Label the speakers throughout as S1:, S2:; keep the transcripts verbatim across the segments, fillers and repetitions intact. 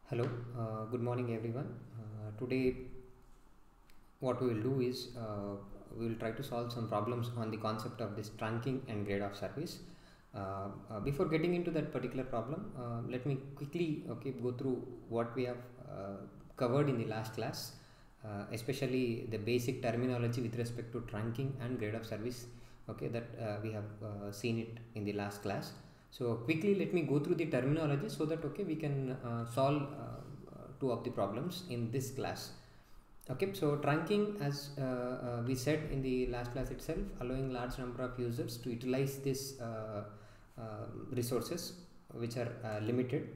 S1: Hello, uh, good morning everyone. Uh, today, what we will do is uh, we will try to solve some problems on the concept of this trunking and grade of service. Uh, uh, before getting into that particular problem, uh, let me quickly okay go through what we have uh, covered in the last class, uh, especially the basic terminology with respect to trunking and grade of service. Okay, that uh, we have uh, seen it in the last class. So quickly let me go through the terminology so that okay we can uh, solve uh, two of the problems in this class. Okay, so trunking, as uh, uh, we said in the last class itself, allowing large number of users to utilize this uh, uh, resources which are uh, limited.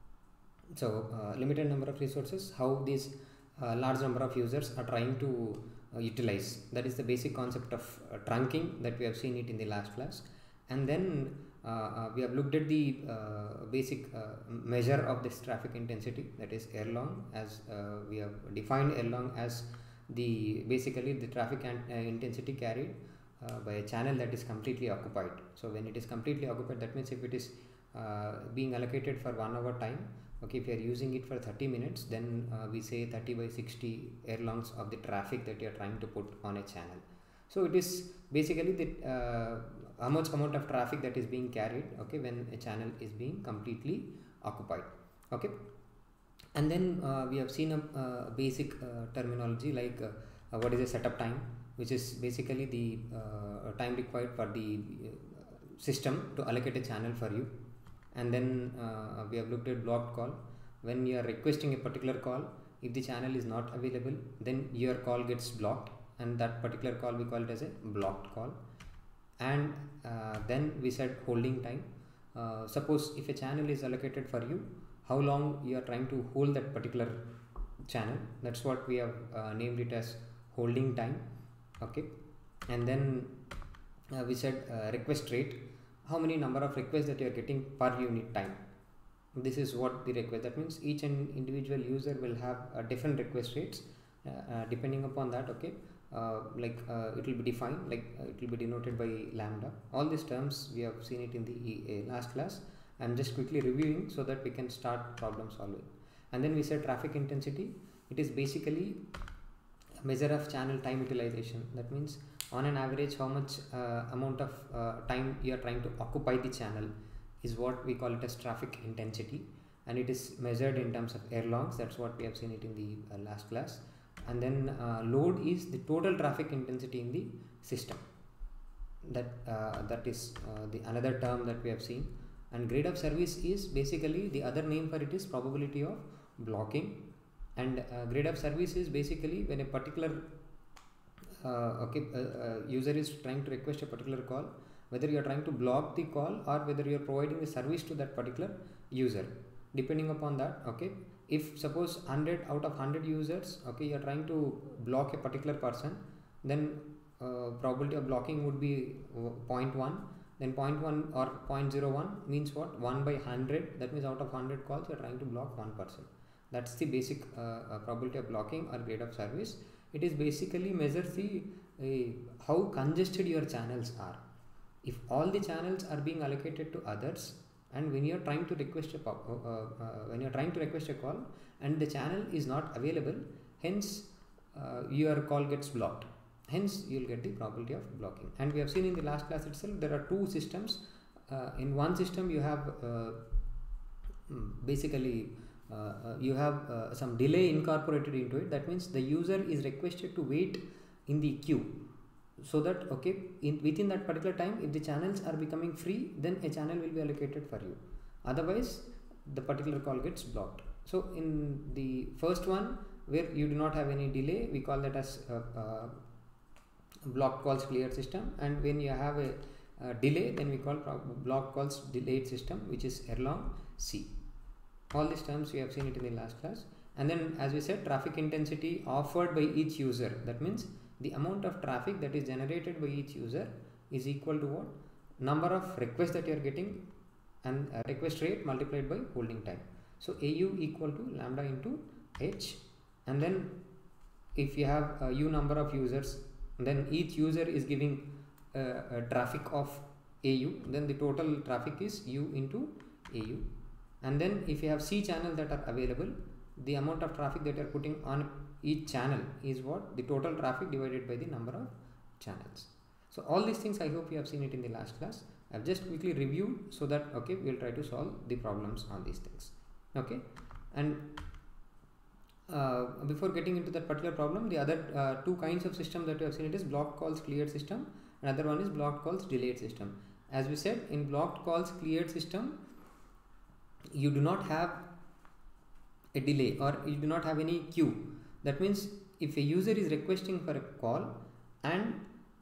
S1: So uh, limited number of resources, how these uh, large number of users are trying to uh, utilize. That is the basic concept of uh, trunking that we have seen it in the last class. And then uh, uh, we have looked at the uh, basic uh, measure of this traffic intensity, that is Erlong, as uh, we have defined Erlong as the basically the traffic and, uh, intensity carried uh, by a channel that is completely occupied. So when it is completely occupied, that means if it is uh, being allocated for one hour time, okay, if you are using it for thirty minutes, then uh, we say thirty by sixty Erlongs of the traffic that you are trying to put on a channel. So it is basically the uh, how much amount of traffic that is being carried, okay, when a channel is being completely occupied. Okay, and then uh, we have seen a uh, basic uh, terminology like uh, uh, what is a setup time, which is basically the uh, time required for the uh, system to allocate a channel for you. And then uh, we have looked at blocked call. When you are requesting a particular call, if the channel is not available, then your call gets blocked, and that particular call we call it as a blocked call. And uh, then we said holding time. Uh, suppose if a channel is allocated for you, how long you are trying to hold that particular channel, that's what we have uh, named it as holding time. Okay, and then uh, we said uh, request rate, how many number of requests that you are getting per unit time. This is what the request, that means each and individual user will have uh, different request rates uh, uh, depending upon that. Okay, uh, like uh, it will be defined, like uh, it will be denoted by lambda. All these terms we have seen it in the uh, last class. I'm just quickly reviewing so that we can start problem solving. And then we said traffic intensity, it is basically a measure of channel time utilization. That means on an average how much uh, amount of uh, time you are trying to occupy the channel is what we call it as traffic intensity, and it is measured in terms of Erlongs. That's what we have seen it in the uh, last class. And then uh, load is the total traffic intensity in the system. That uh, that is uh, the another term that we have seen. And grade of service is basically the other name for it is probability of blocking. And uh, grade of service is basically when a particular uh, okay uh, uh, user is trying to request a particular call, whether you are trying to block the call or whether you are providing the service to that particular user. Depending upon that, okay, if suppose one hundred out of one hundred users, okay, you are trying to block a particular person, then uh, probability of blocking would be zero point one. Then zero point one or zero point zero one means what? one by one hundred. That means out of one hundred calls you are trying to block one person. That's the basic uh, uh, probability of blocking or grade of service. It is basically measures the uh, how congested your channels are. If all the channels are being allocated to others, and when you are trying to request a pop, uh, uh, when you are trying to request a call and the channel is not available, hence uh, your call gets blocked. Hence you will get the probability of blocking. And we have seen in the last class itself there are two systems. Uh, in one system you have uh, basically uh, uh, you have uh, some delay incorporated into it. That means the user is requested to wait in the queue, so that okay in within that particular time, if the channels are becoming free, then a channel will be allocated for you. Otherwise the particular call gets blocked. So in the first one where you do not have any delay, we call that as uh, uh, blocked calls cleared system. And when you have a uh, delay, then we call blocked calls delayed system, which is Erlong C. All these terms we have seen it in the last class. And then as we said, traffic intensity offered by each user, that means the amount of traffic that is generated by each user is equal to what? Number of requests that you are getting, and uh, request rate multiplied by holding time. So A U equal to lambda into H. And then if you have a U number of users, then each user is giving uh, a traffic of A U, then the total traffic is U into A U. and then if you have C channels that are available, the amount of traffic that you are putting on each channel is what? The total traffic divided by the number of channels. So all these things I hope you have seen it in the last class. I have just quickly reviewed so that okay, we will try to solve the problems on these things. Okay, and uh, before getting into that particular problem, the other uh, two kinds of system that we have seen, it is blocked calls cleared system, another one is blocked calls delayed system. As we said, in blocked calls cleared system, you do not have a delay or you do not have any queue. That means if a user is requesting for a call and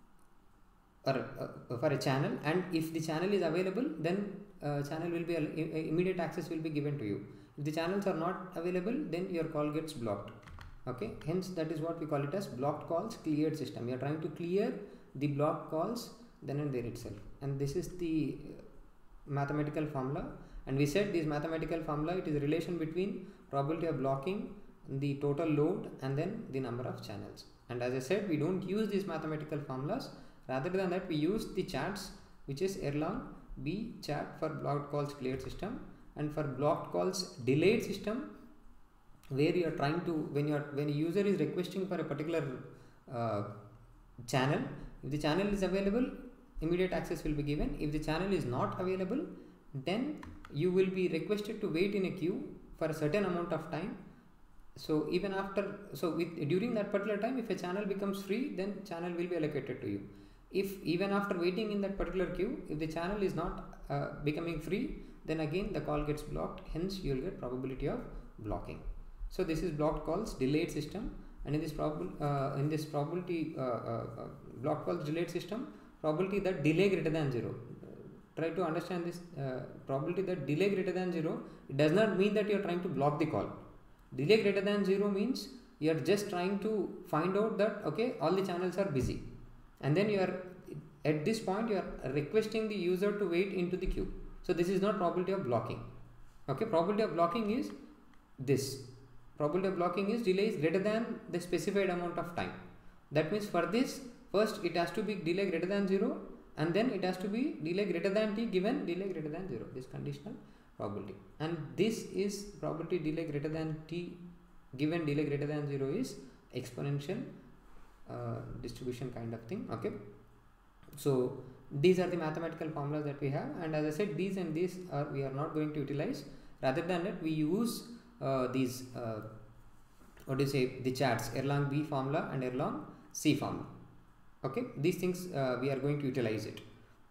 S1: or uh, for a channel, and if the channel is available, then uh, channel will be uh, immediate access will be given to you. If the channels are not available, then your call gets blocked. Okay, hence that is what we call it as blocked calls cleared system. You are trying to clear the blocked calls then and there itself, and this is the mathematical formula. And we said this mathematical formula, it is a relation between probability of blocking, the total load, and then the number of channels. And as I said, we don't use these mathematical formulas. Rather than that, we use the charts, which is Erlang B chart for blocked calls cleared system, and for blocked calls delayed system, where you are trying to, when you are when a user is requesting for a particular uh, channel, if the channel is available, immediate access will be given. If the channel is not available, then you will be requested to wait in a queue for a certain amount of time. So even after, so with, during that particular time, if a channel becomes free, then channel will be allocated to you. If even after waiting in that particular queue, if the channel is not uh, becoming free, then again the call gets blocked, hence you will get probability of blocking. So this is blocked calls delayed system, and in this prob uh, in this probability uh, uh, uh, blocked calls delayed system, probability that delay greater than zero. Try to understand this uh, probability that delay greater than zero, it does not mean that you are trying to block the call. Delay greater than zero means you are just trying to find out that okay, all the channels are busy, and then you are at this point you are requesting the user to wait into the queue. So this is not probability of blocking. Okay, probability of blocking is this. Probability of blocking is delay is greater than the specified amount of time. That means for this, first it has to be delay greater than zero, and then it has to be delay greater than t given delay greater than zero. This conditional probability, and this is probability delay greater than t given delay greater than zero is exponential uh, distribution kind of thing. Okay, so these are the mathematical formulas that we have, and as I said, these and these are we are not going to utilize. Rather than that, we use uh, these uh, what do you say, the charts, Erlang B formula and Erlang C formula. Okay, these things uh, we are going to utilize it.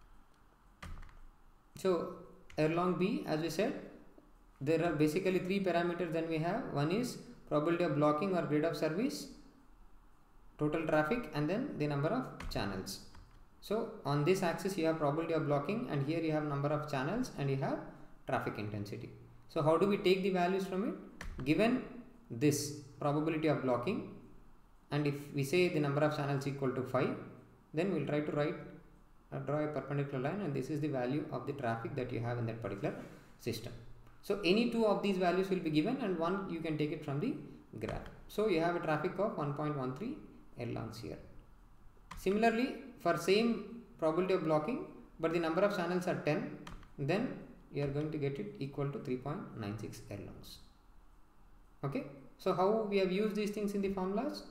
S1: So Erlang B, as we said, there are basically three parameters that we have. One is probability of blocking or grade of service, total traffic, and then the number of channels. So on this axis you have probability of blocking, and here you have number of channels, and you have traffic intensity. So how do we take the values from it? Given this probability of blocking, and if we say the number of channels equal to five, then we will try to write uh, draw a perpendicular line, and this is the value of the traffic that you have in that particular system. So any two of these values will be given, and one you can take it from the graph. So you have a traffic of one point one three Erlangs here. Similarly, for same probability of blocking, but the number of channels are ten, then you are going to get it equal to three point nine six Erlangs. Okay, so how we have used these things in the formulas,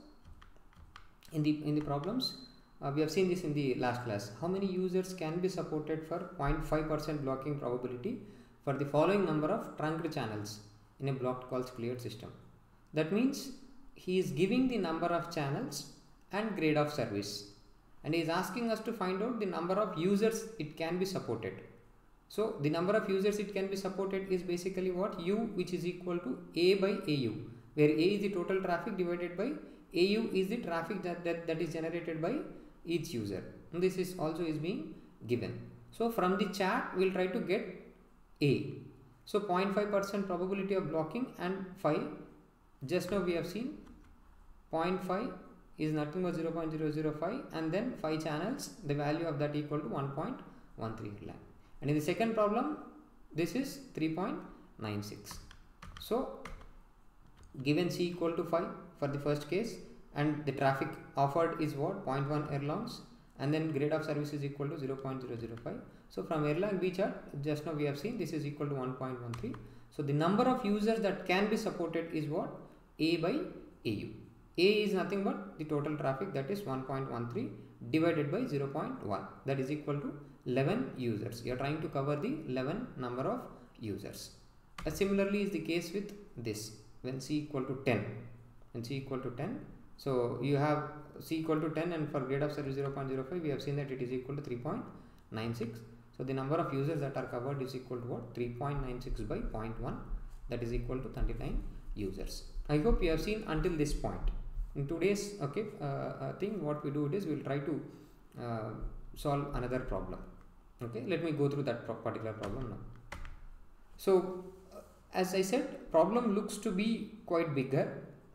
S1: in the in the problems, uh, we have seen this in the last class. How many users can be supported for zero point five percent blocking probability for the following number of trunked channels in a blocked calls cleared system? That means he is giving the number of channels and grade of service, and he is asking us to find out the number of users it can be supported. So the number of users it can be supported is basically what? U, which is equal to A by A U, where A is the total traffic divided by A U is the traffic that, that, that is generated by each user. And this is also is being given. So from the chart we will try to get A. So zero point five percent probability of blocking and five. Just now we have seen zero point five is nothing but zero point zero zero five, and then five channels, the value of that equal to one point one three Erlang. And in the second problem, this is three point nine six. So given C equal to five for the first case, and the traffic offered is what? zero point one Erlangs, and then grade of service is equal to zero point zero zero five. So from Erlang B chart, just now we have seen this is equal to one point one three. So the number of users that can be supported is what? A by A U. A is nothing but the total traffic, that is one point one three divided by zero point one, that is equal to eleven users. You are trying to cover the eleven number of users. Uh, similarly is the case with this, when C equal to ten, when C equal to ten, so you have C equal to ten, and for grade of service zero point zero five we have seen that it is equal to three point nine six. So the number of users that are covered is equal to what? three point nine six by zero point one, that is equal to thirty-nine users. I hope you have seen until this point. In today's okay uh, uh, thing, what we do it is we will try to uh, solve another problem. Okay, let me go through that particular problem now. So uh, as I said, problem looks to be quite bigger,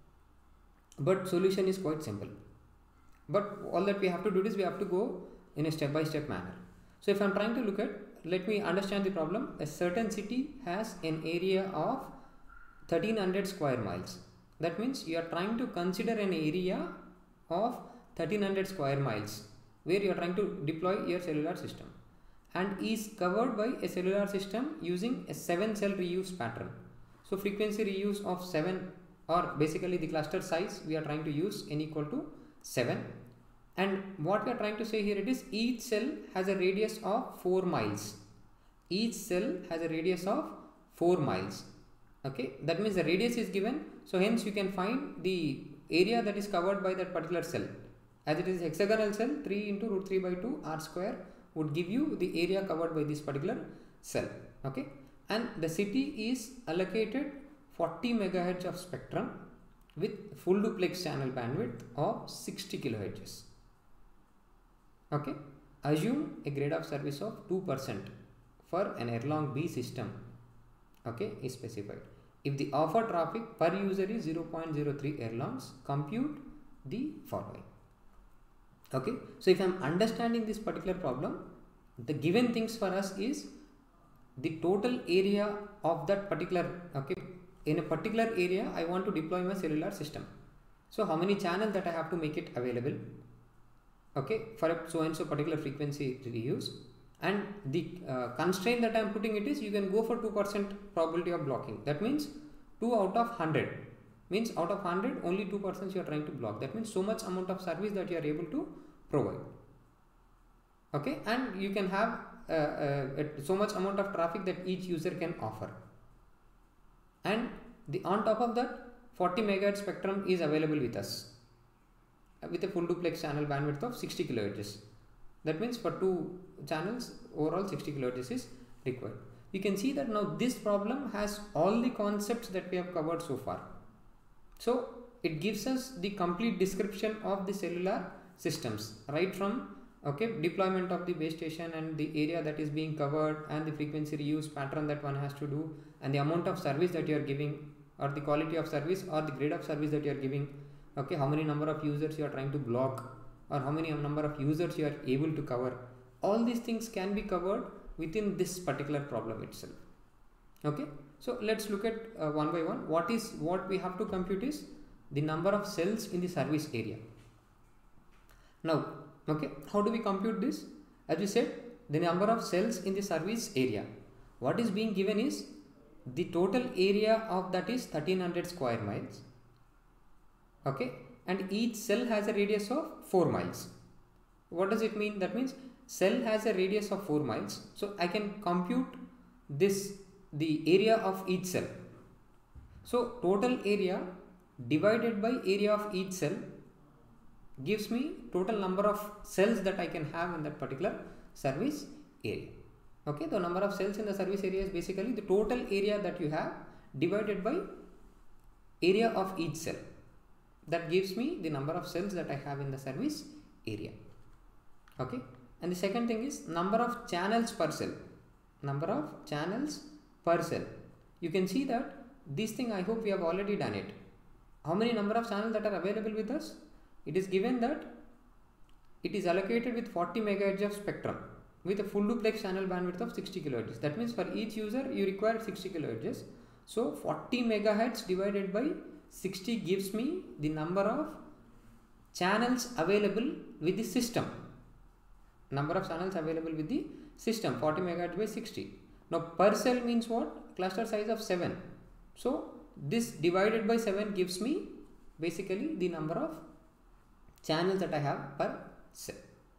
S1: but solution is quite simple. But all that we have to do is we have to go in a step-by-step manner. So if I am trying to look at, let me understand the problem. A certain city has an area of thirteen hundred square miles. That means you are trying to consider an area of thirteen hundred square miles where you are trying to deploy your cellular system, and is covered by a cellular system using a seven cell reuse pattern. So frequency reuse of seven, or basically the cluster size we are trying to use n equal to seven. And what we are trying to say here, it is each cell has a radius of four miles. Each cell has a radius of four miles. Okay, that means the radius is given. So hence you can find the area that is covered by that particular cell. As it is hexagonal cell, three into root three by two r square would give you the area covered by this particular cell. Okay, and the city is allocated forty megahertz of spectrum with full duplex channel bandwidth of sixty kilohertz. Okay, assume a grade of service of two percent for an Erlang B system. Okay, is specified. If the offer traffic per user is zero point zero three Erlangs, compute the following. Okay, so if I am understanding this particular problem, the given things for us is the total area of that particular, okay, in a particular area I want to deploy my cellular system. So how many channels that I have to make it available, okay, for a so and so particular frequency reuse, and the uh, constraint that I am putting it is you can go for two percent probability of blocking. That means two out of one hundred, means out of one hundred only two percent you are trying to block. That means so much amount of service that you are able to provide. Okay, and you can have uh, uh, so much amount of traffic that each user can offer, and the on top of that forty megahertz spectrum is available with us with a full duplex channel bandwidth of sixty kilohertz. That means for two channels overall sixty kilohertz is required. You can see that now this problem has all the concepts that we have covered so far. So it gives us the complete description of the cellular systems, right from okay deployment of the base station and the area that is being covered and the frequency reuse pattern that one has to do, and the amount of service that you are giving, or the quality of service or the grade of service that you are giving. Okay, how many number of users you are trying to block, or how many number of users you are able to cover. All these things can be covered within this particular problem itself. Okay, so let's look at uh, one by one. What is what we have to compute is the number of cells in the service area. Now, okay, how do we compute this? As we said, the number of cells in the service area. What is being given is the total area of that is thirteen hundred square miles. Okay, and each cell has a radius of four miles. What does it mean? That means cell has a radius of four miles. So I can compute this, the area of each cell. So total area divided by area of each cell gives me total number of cells that I can have in that particular service area. Okay, the number of cells in the service area is basically the total area that you have divided by area of each cell. That gives me the number of cells that I have in the service area. Okay, and the second thing is number of channels per cell. Number of channels per cell. You can see that this thing, I hope we have already done it. How many number of channels that are available with us? It is given that it is allocated with forty megahertz of spectrum with a full duplex channel bandwidth of sixty kilohertz. That means for each user you require sixty kilohertz. So forty megahertz divided by sixty gives me the number of channels available with the system. Number of channels available with the system, forty megahertz by sixty. Now per cell means what? cluster size of seven. So this divided by seven gives me basically the number of channels that I have per cell.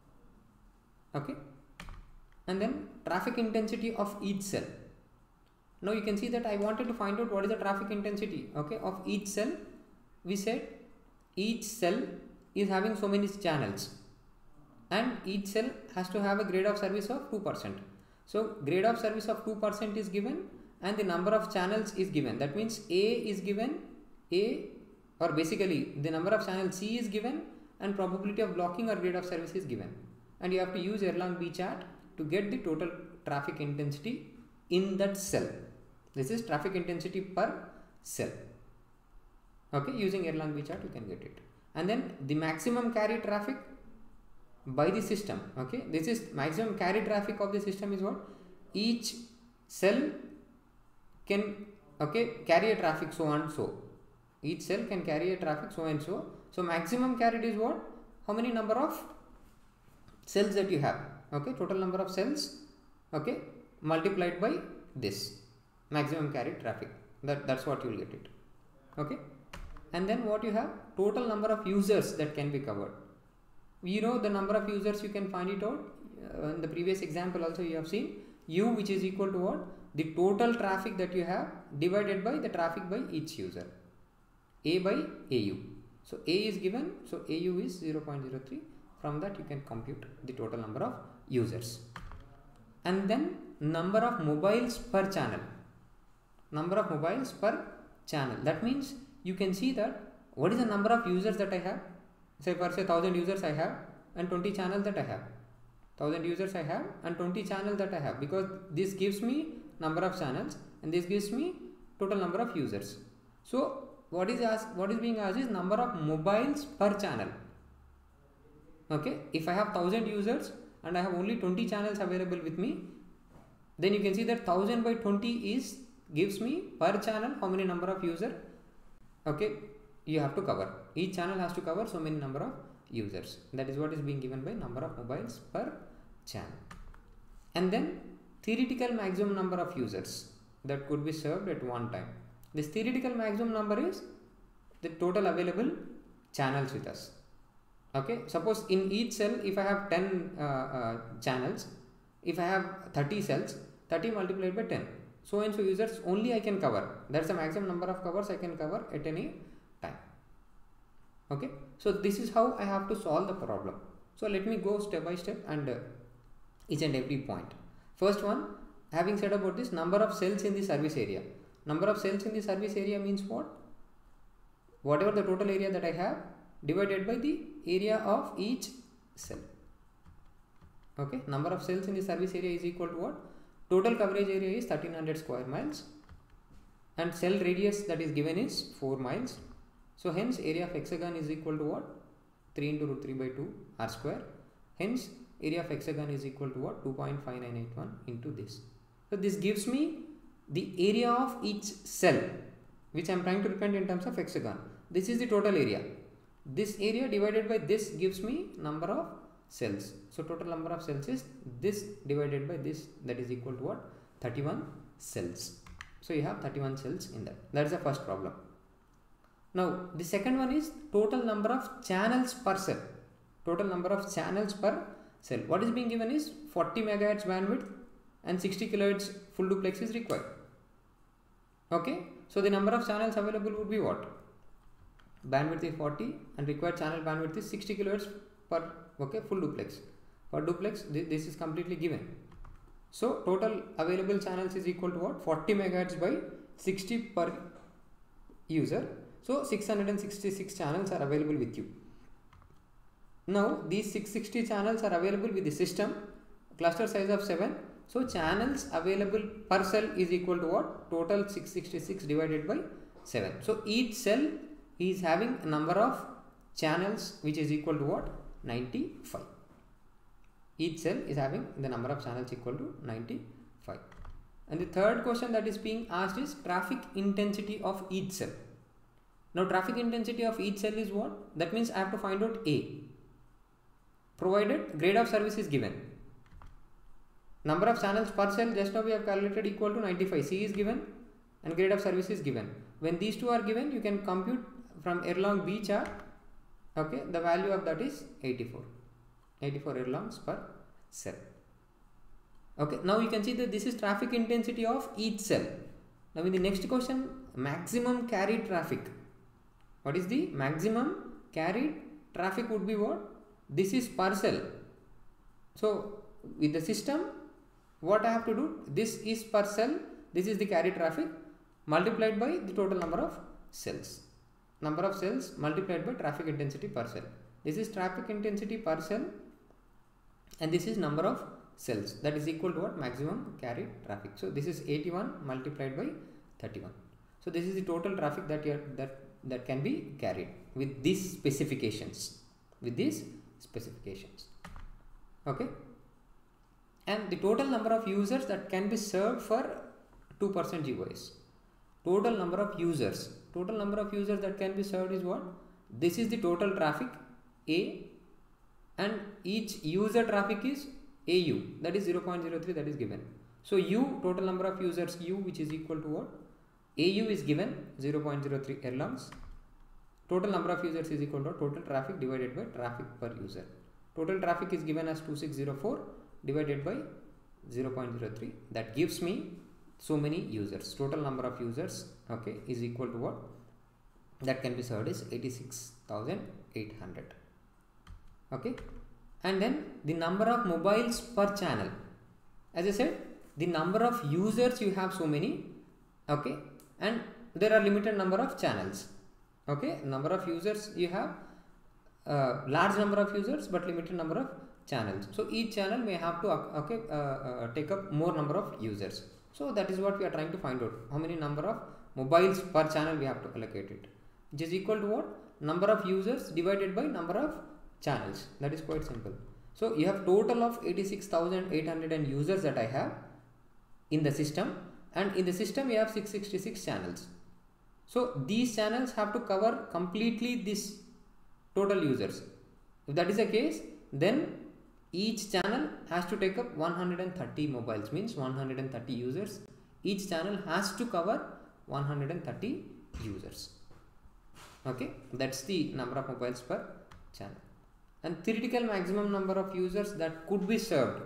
S1: Okay, and then traffic intensity of each cell. Now you can see that I wanted to find out what is the traffic intensity, okay, of each cell. We said each cell is having so many channels and each cell has to have a grade of service of two percent. So grade of service of two percent is given and the number of channels is given. That means A is given, A or basically the number of channels C is given and probability of blocking or grade of service is given. And you have to use Erlang B-chart to get the total traffic intensity in that cell. This is traffic intensity per cell. Okay, using Erlang B-chart you can get it. And then the maximum carry traffic by the system. Okay, this is maximum carry traffic of the system is what? Each cell can, okay, carry a traffic so and so. Each cell can carry a traffic so and so. So maximum carried is what? How many number of cells that you have? Okay, total number of cells, okay, multiplied by this maximum carried traffic. That that's what you will get it. Okay, and then what you have? Total number of users that can be covered. You know the number of users, you can find it out. Uh, in the previous example also you have seen U, which is equal to what? The total traffic that you have divided by the traffic by each user. A by A U. So A is given, so A U is zero point zero three. From that you can compute the total number of users. And then number of mobiles per channel. Number of mobiles per channel. That means you can see that what is the number of users that I have. Say per say one thousand users I have and twenty channels that I have. one thousand users I have and twenty channels that I have, because this gives me number of channels and this gives me total number of users. So what is asked, what is being asked is number of mobiles per channel. Okay, if I have one thousand users and I have only twenty channels available with me, then you can see that one thousand by twenty is gives me per channel how many number of user, okay, you have to cover. Each channel has to cover so many number of users. That is what is being given by number of mobiles per channel. And then theoretical maximum number of users that could be served at one time. This theoretical maximum number is the total available channels with us. Okay, suppose in each cell if I have ten uh, uh, channels, if I have thirty cells, thirty multiplied by ten, so and so users only I can cover. That's the maximum number of covers I can cover at any time. Okay, so this is how I have to solve the problem. So let me go step by step and uh, each and every point. First one, having said about this, number of cells in the service area. Number of cells in the service area means what? Whatever the total area that I have divided by the area of each cell. Okay, number of cells in the service area is equal to what? Total coverage area is thirteen hundred square miles and cell radius that is given is four miles. So hence area of hexagon is equal to what? three into root three by two r square. Hence area of hexagon is equal to what? two point five nine eight one into this. So this gives me the area of each cell, which I am trying to represent in terms of hexagon. This is the total area. This area divided by this gives me number of cells. So total number of cells is this divided by this, that is equal to what? thirty-one cells. So you have thirty-one cells in that. That is the first problem. Now the second one is total number of channels per cell. Total number of channels per cell. What is being given is forty megahertz bandwidth and sixty kilohertz full duplex is required. Okay, so the number of channels available would be what? Bandwidth is forty and required channel bandwidth is sixty kilohertz per, okay, full duplex. For duplex th this is completely given. So total available channels is equal to what? forty megahertz by sixty per user. So six hundred sixty-six channels are available with you. Now these six hundred sixty channels are available with the system, cluster size of seven. So channels available per cell is equal to what? Total six hundred sixty-six divided by seven. So each cell is having a number of channels which is equal to what? ninety-five. Each cell is having the number of channels equal to ninety-five. And the third question that is being asked is traffic intensity of each cell. Now traffic intensity of each cell is what? That means I have to find out A. Provided grade of service is given. Number of channels per cell, just now we have calculated, equal to ninety-five. C is given and grade of service is given. When these two are given, you can compute from Erlang B chart. Okay, the value of that is eighty-four. eighty-four Erlongs per cell. Okay, now you can see that this is traffic intensity of each cell. Now in the next question, maximum carried traffic. What is the maximum carried traffic would be what? This is per cell. So with the system, what I have to do? This is per cell. This is the carried traffic multiplied by the total number of cells. Number of cells multiplied by traffic intensity per cell. This is traffic intensity per cell, and this is number of cells. That is equal to what? Maximum carried traffic. So this is eighty-one multiplied by thirty-one. So this is the total traffic that you are, that that can be carried with these specifications. With these specifications. Okay. And the total number of users that can be served for two percent G O S. Total number of users. Total number of users that can be served is what? This is the total traffic A, and each user traffic is A U, that is zero point zero three, that is given. So U, total number of users U, which is equal to what? A U is given zero point zero three Erlongs. Total number of users is equal to total traffic divided by traffic per user. Total traffic is given as two thousand six hundred four divided by zero point zero three. That gives me so many users. Total number of users, okay, is equal to what? That can be served is eighty-six thousand eight hundred. Okay. And then the number of mobiles per channel. As I said, the number of users you have so many. Okay. And there are limited number of channels. Okay. Number of users you have uh, large number of users but limited number of channels. So each channel may have to okay uh, uh, take up more number of users. So that is what we are trying to find out. How many number of mobiles per channel we have to allocate it, which is equal to what? Number of users divided by number of channels. That is quite simple. So you have total of eighty-six thousand eight hundred users that I have in the system, and in the system you have six hundred sixty-six channels. So these channels have to cover completely this total users. If that is the case, then each channel has to take up one hundred thirty mobiles, means one hundred thirty users. Each channel has to cover one hundred thirty users. Okay, that's the number of mobiles per channel. And theoretical maximum number of users that could be served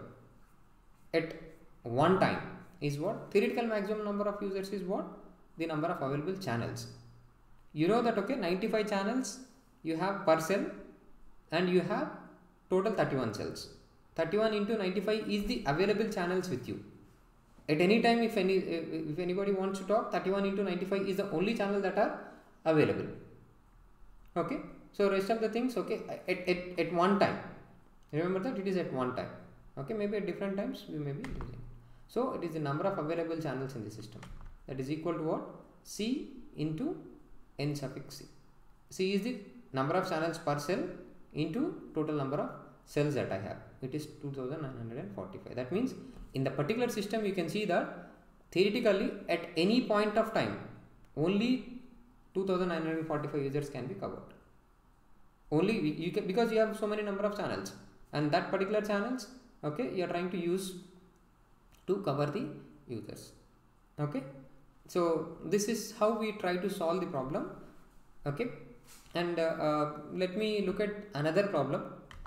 S1: at one time is what? Theoretical maximum number of users is what? The number of available channels. You know that, okay, ninety-five channels you have per cell, and you have total thirty-one cells. thirty-one into ninety-five is the available channels with you. At any time, if any if anybody wants to talk, thirty-one into ninety-five is the only channel that are available. Okay. So rest of the things, okay, at, at, at one time. Remember that it is at one time. Okay, maybe at different times we may be using. So it is the number of available channels in the system. That is equal to what? C into n suffix c. C is the number of channels per cell into total number of cells that I have. It is two thousand nine hundred forty-five. That means in the particular system you can see that theoretically at any point of time only two thousand nine hundred forty-five users can be covered. Only you can, because you have so many number of channels, and that particular channels, okay, you are trying to use to cover the users. Okay, so this is how we try to solve the problem. Okay, and uh, uh, let me look at another problem.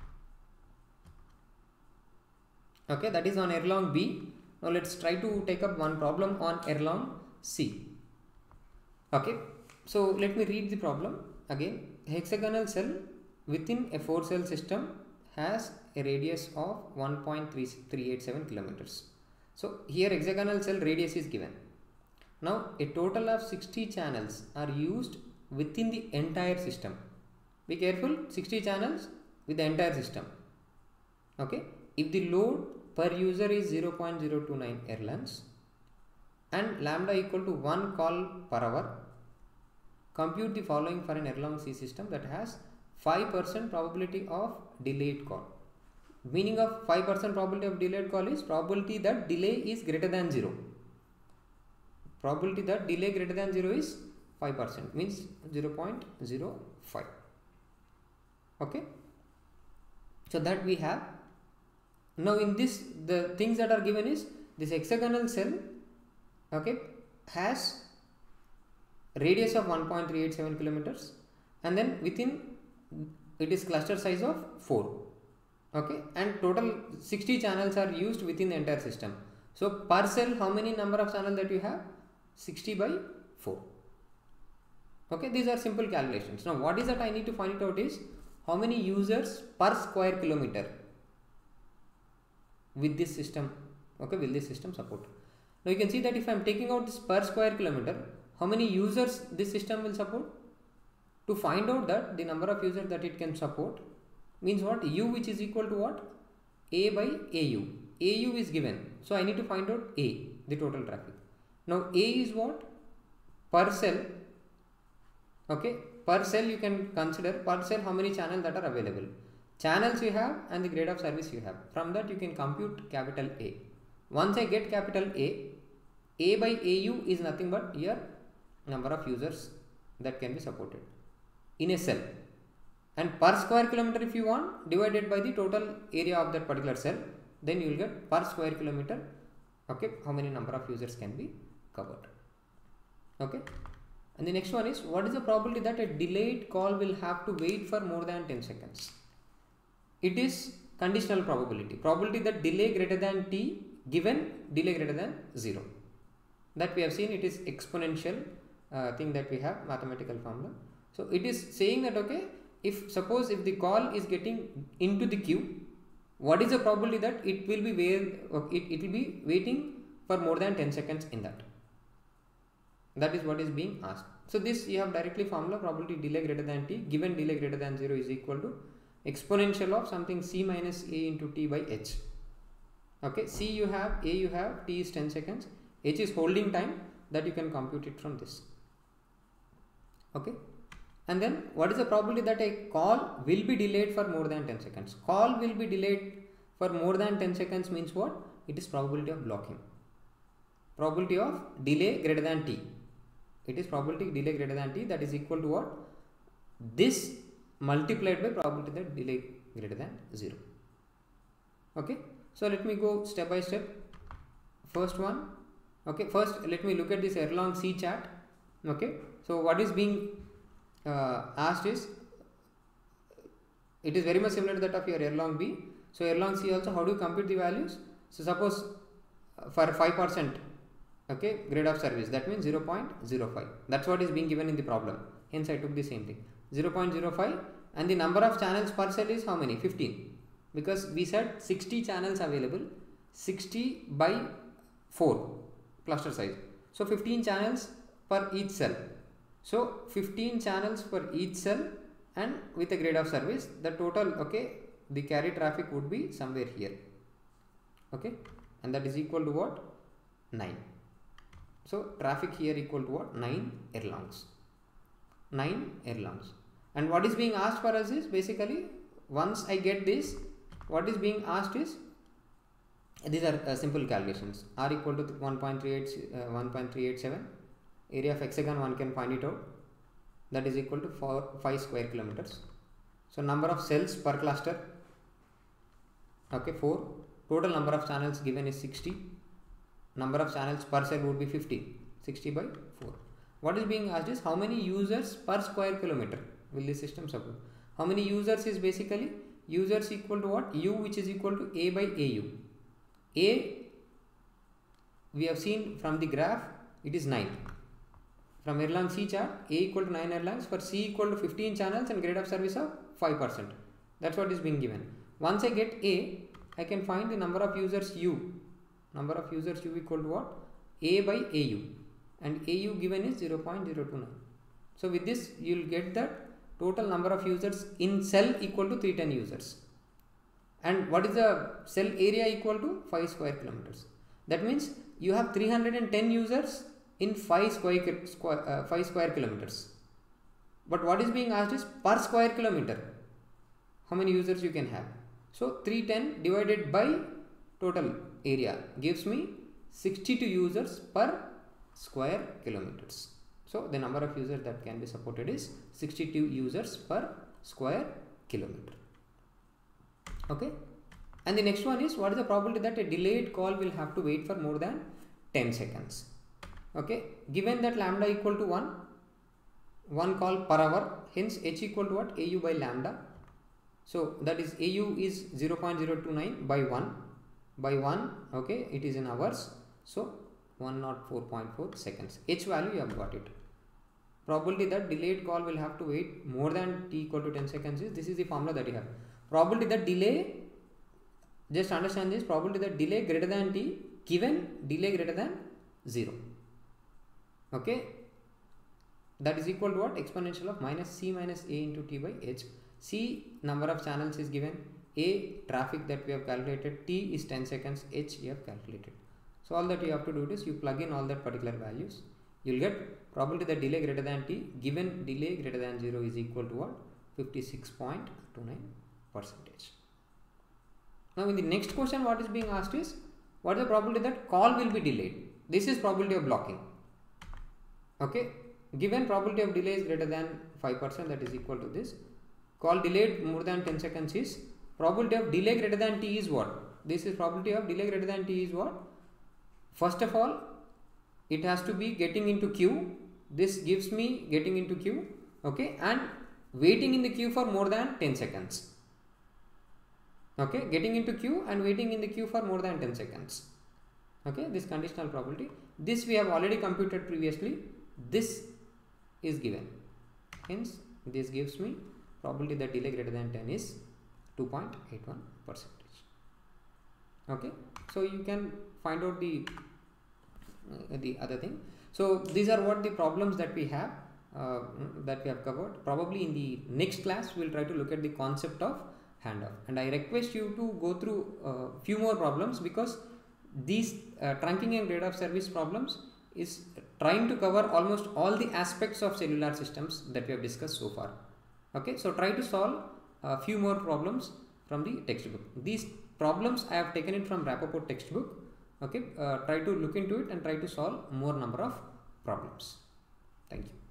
S1: Okay, that is on Erlang B. Now let's try to take up one problem on Erlang C. Okay, so let me read the problem again. Hexagonal cell within a four cell system has a radius of one point three eight seven kilometers. So here hexagonal cell radius is given. Now a total of sixty channels are used within the entire system. Be careful, sixty channels with the entire system. Okay, if the load per user is zero point zero two nine Erlangs and lambda equal to one call per hour, compute the following for an Erlang C system that has five percent probability of delayed call. Meaning of five percent probability of delayed call is probability that delay is greater than zero. Probability that delay greater than zero is five percent, means zero point zero five. Okay. So that we have Now in this, the things that are given is this hexagonal cell, okay, has radius of one point three eight seven kilometers, and then within it is cluster size of four, okay, and total sixty channels are used within the entire system. So per cell, how many number of channels that you have? sixty by four. Okay, these are simple calculations. Now what is that I need to find it out is how many users per square kilometer with this system, okay, will this system support. Now you can see that if I am taking out this per square kilometer, how many users this system will support? To find out that the number of users that it can support means what? U, which is equal to what? A by A U. A U is given, so I need to find out A, the total traffic. Now A is what? Per cell, okay, per cell you can consider per cell how many channels that are available. Channels you have and the grade of service you have. From that you can compute capital A. Once I get capital A, A by A U is nothing but your number of users that can be supported in a cell. And per square kilometer, if you want, divided by the total area of that particular cell, then you will get per square kilometer, okay, how many number of users can be covered. Okay. And the next one is, what is the probability that a delayed call will have to wait for more than ten seconds? It is conditional probability. Probability that delay greater than t given delay greater than zero. That we have seen, it is exponential uh, thing that we have, mathematical formula. So it is saying that, okay, if suppose if the call is getting into the queue, what is the probability that it will be where it, it will be waiting for more than ten seconds in that? That is what is being asked. So this you have directly formula, probability delay greater than t given delay greater than zero is equal to exponential of something c minus a into t by h. Okay, c you have, a you have, t is ten seconds, h is holding time, that you can compute it from this. Okay, and then what is the probability that a call will be delayed for more than ten seconds? Call will be delayed for more than ten seconds means what? It is probability of blocking. Probability of delay greater than t. It is probability delay greater than t, that is equal to what? This multiplied by probability that delay greater than zero. Okay, so let me go step by step. First one, okay, first let me look at this Erlang C chart. Okay, so what is being uh, asked is, it is very much similar to that of your Erlang B. So Erlang C also, how do you compute the values? So suppose uh, for five percent, okay, grade of service, that means zero point zero five. That's what is being given in the problem. Hence I took the same thing, zero point zero five, and the number of channels per cell is how many? fifteen, because we said sixty channels available, sixty by four cluster size. So fifteen channels per each cell. So fifteen channels for each cell, and with a grade of service, the total, okay, the carry traffic would be somewhere here. Okay, and that is equal to what? nine. So traffic here equal to what? nine Erlangs. nine Erlangs. And what is being asked for us is basically, once I get this, what is being asked is, these are uh, simple calculations. R equal to one point three eight, uh, one point three eight seven. Area of hexagon, one can find it out. That is equal to four, five square kilometers. So number of cells per cluster, okay, four. Total number of channels given is sixty. Number of channels per cell would be fifty. sixty by four. What is being asked is, how many users per square kilometer will the system support? How many users is basically users equal to what? U, which is equal to A by A U. A, we have seen from the graph, it is nine. From Erlang C chart, A equal to nine Erlangs, for C equal to fifteen channels and grade of service of five percent. That's what is being given. Once I get A, I can find the number of users U. Number of users U equal to what? A by A U. And A U given is zero point zero two nine. So with this, you will get that total number of users in cell equal to three hundred ten users. And what is the cell area equal to? five square kilometers. That means you have three hundred ten users in five square, square, uh, five square kilometers. But what is being asked is per square kilometer, how many users you can have. So three hundred ten divided by total area gives me sixty-two users per square kilometers. So the number of users that can be supported is sixty-two users per square kilometer. Okay. And the next one is, what is the probability that a delayed call will have to wait for more than ten seconds? Okay, given that lambda equal to one, one call per hour, hence h equal to what? Au by lambda. So that is Au is zero point zero two nine by one by one. Okay, it is in hours, so one hundred four point four seconds. H value you have got it. Probability that delayed call will have to wait more than t equal to ten seconds is, this is the formula that you have. Probability that delay, just understand this, probability that delay greater than t given delay greater than zero. Okay, that is equal to what? Exponential of minus c minus a into t by h. C number of channels is given, a traffic that we have calculated, t is ten seconds, h you have calculated. So all that you have to do is you plug in all that particular values, you will get probability that delay greater than t given delay greater than zero is equal to what? fifty-six point two nine percentage. Now in the next question what is being asked is, what is the probability that call will be delayed? This is probability of blocking. Okay, given probability of delay is greater than five percent, that is equal to this. Call delayed more than ten seconds is, probability of delay greater than t is what? This is probability of delay greater than t is what? First of all, it has to be getting into queue. This gives me getting into queue. Okay, and waiting in the queue for more than ten seconds. Okay, getting into queue and waiting in the queue for more than ten seconds. Okay, this conditional probability, this we have already computed previously. This is given, hence this gives me probability that delay greater than ten is two point eight one percentage. Okay, so you can find out the uh, the other thing. So these are what the problems that we have uh, that we have covered. Probably in the next class we will try to look at the concept of handoff, and I request you to go through a few more problems, because these uh, trunking and grade of service problems is trying to cover almost all the aspects of cellular systems that we have discussed so far. Okay, so try to solve a few more problems from the textbook. These problems I have taken it from Rappaport textbook. Okay, uh, try to look into it and try to solve more number of problems. Thank you.